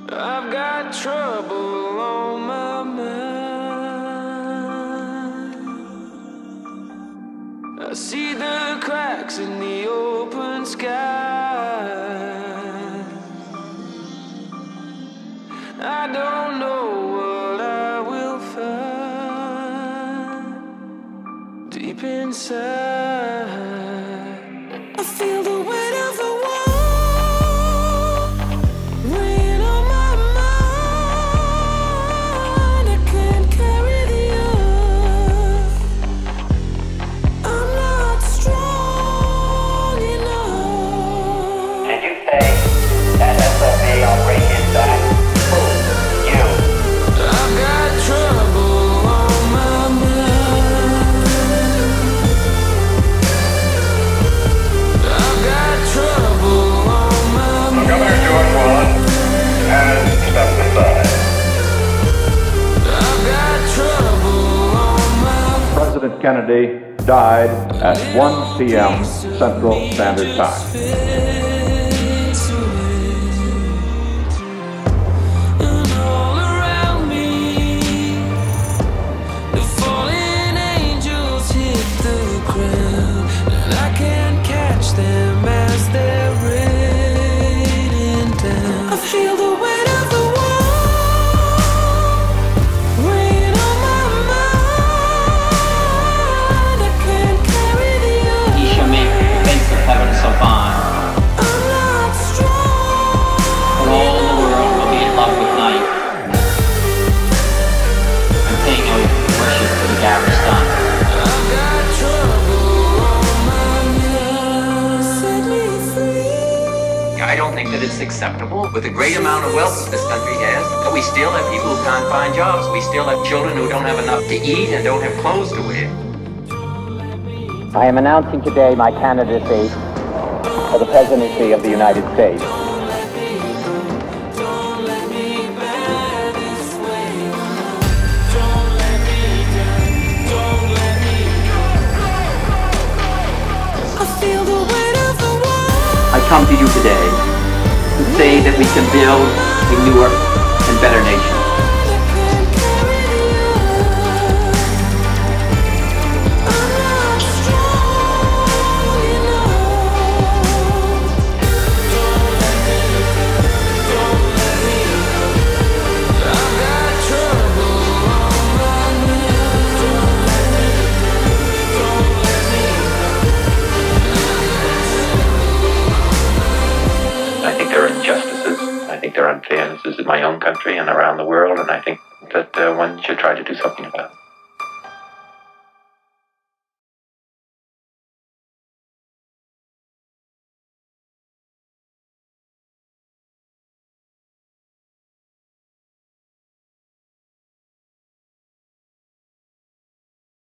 I've got trouble on my mind. I see the cracks in the open sky. I don't know what I will find deep inside. I feel the weight of the world weighing on my mind. I can't carry the earth. I'm not strong enough. Did you say that SFA on break inside? Who? You. I've got trouble on my mind. I've got trouble on my mind. Governor George Wallace has stepped aside. I've got trouble on my mind. President Kennedy died at 1 p.m. Central Standard Time. And all around me, the fallen angels hit the ground, and I can't catch them as they're raining down. I feel the weight of the world weighing on my mind. I can't carry the earth. He shall make the gates of heaven so fine, I'm not strong. and all the world will be in love with night, and paying worship to the Gavin's Son. I've got trouble on my mind. Set me free. I don't think that it's acceptable with the great amount of wealth that this country has, that we still have people who can't find jobs. We still have children who don't have enough to eat and don't have clothes to wear. I am announcing today my candidacy for the presidency of the United States. Don't let me bear this weight. Don't let me down. Don't let me go. I feel the weight of the world. I come to you today to say that we can build a newer and better nation. I can't carry the earth. I'm not strong enough. Don't let me down. Don't let me go. I've got trouble on my mind. Don't let me down. Don't let me I think there are injustices. I think there are unfairnesses in my own country and around the world, and I think that one should try to do something about it.